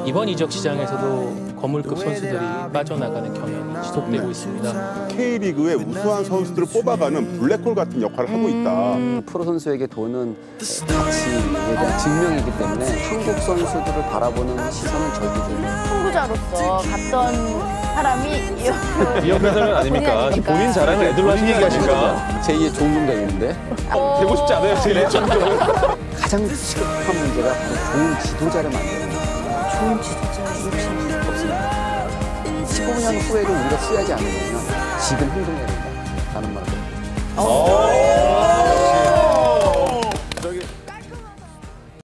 이번 이적 시장에서도 거물급 선수들이 빠져나가는 경향이 지속되고 있습니다. K리그의 우수한 선수들을 뽑아가는 블랙홀 같은 역할을 하고 있다. 프로 선수에게 돈은 가치에 대한 증명이기 때문에 한국 선수들을 바라보는 시선은 절대적이에요. 선구자로서 갔던 사람이 이영표 선수는 아닙니까? 지금 본인 자랑을 애들로 하시는 얘기하신가? 제2의 조은종가 있는데 되고 싶지 않아요, 제2의 조은종. 가장 시급한 문제가 바로 좋은 지도자를 만드는 거예요. 좋은 지도자 욕심 없습니다. 15년 후에도 우리가 후회하지 않으려면 지금 행동해야 된다라는 말을.